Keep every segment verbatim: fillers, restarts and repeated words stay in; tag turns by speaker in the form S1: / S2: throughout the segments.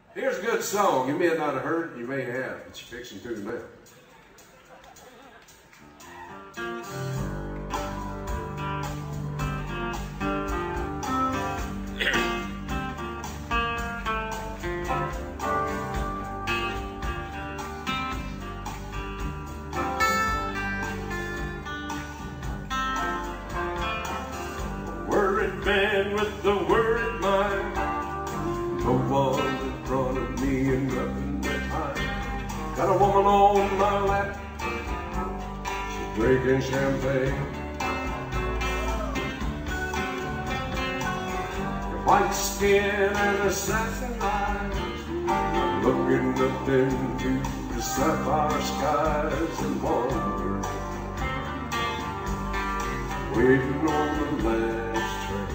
S1: Here's a good song. You may not have heard it, you may have, but you're fixing to now.
S2: Worried man with the worried mind, no one in front of me and nothing behind. Got a woman on my lap, she's drinking champagne. Her white skin and assassin eyes, looking up into the sapphire skies and wondering, waiting on the last train.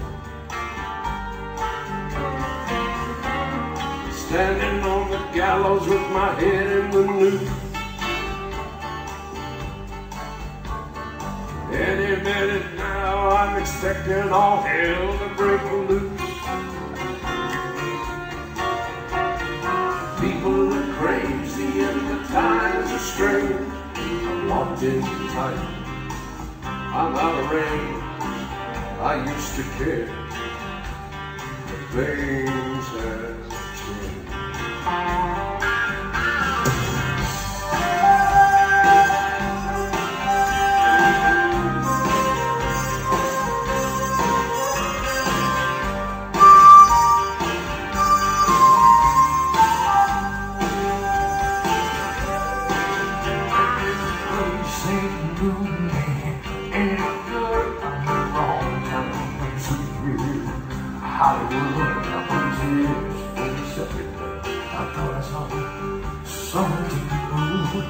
S2: Standing on the gallows with my head in the noose. Any minute now I'm expecting all hell to break loose. People are crazy and the times are strange. I'm locked in tight, I'm out of range. I used to care, but things have changed.
S3: Hollywood, I was years forty-seven. I thought I saw something new.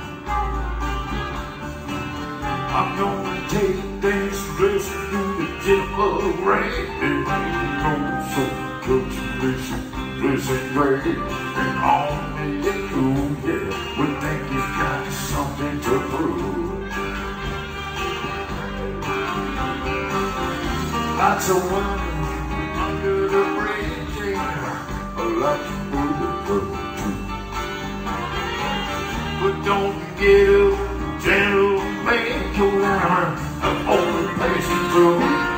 S3: I'm gonna take this risk through the tip of rain. It ain't no so close to this, this ain't great. And only you, yeah, would think he's got something to prove. Lots of women under the bridge, yeah, a lot to move to. But don't give gentle make your line the only place to go.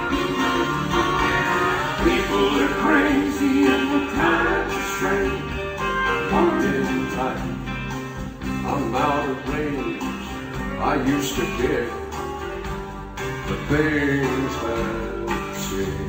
S3: People are crazy and the times are strange.
S1: Locked in tight, I'm out of range. I used to care, but things have changed.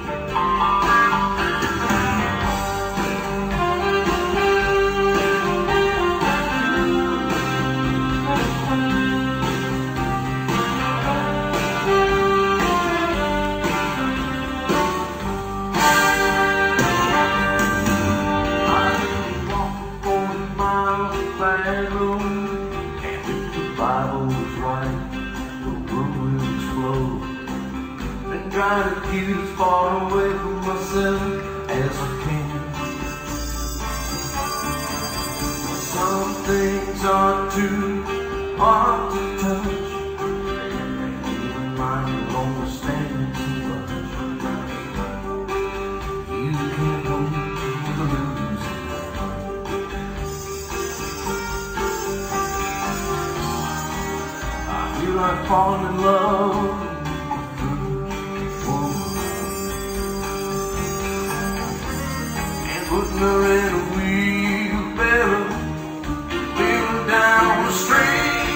S3: Trying to keep as far away from myself as I can. Some things are too hard to touch, and even mine alone is standing too much. You can't go to lose. I feel like falling in love. Putting her in a wheelbarrow, wheeling down the street.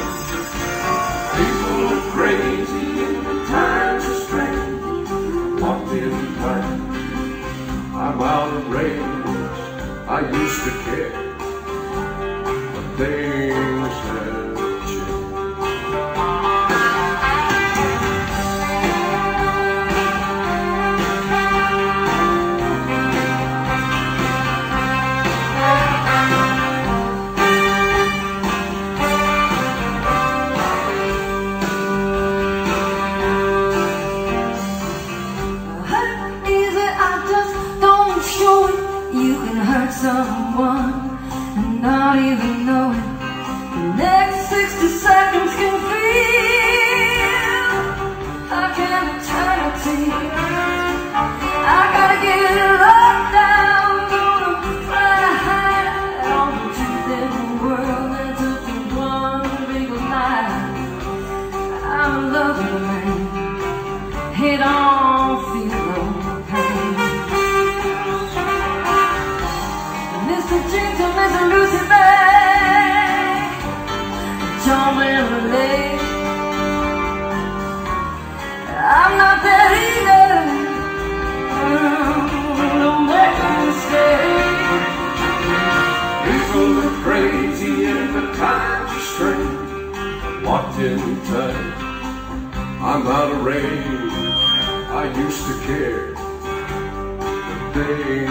S1: People are crazy and the times are strange. Locked in tight, I'm out of range. I used to care, but things have changed.
S4: Someone and not even know it. The next sixty seconds can feel like an eternity. I gotta get it locked down, gonna fly high.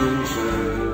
S1: inside.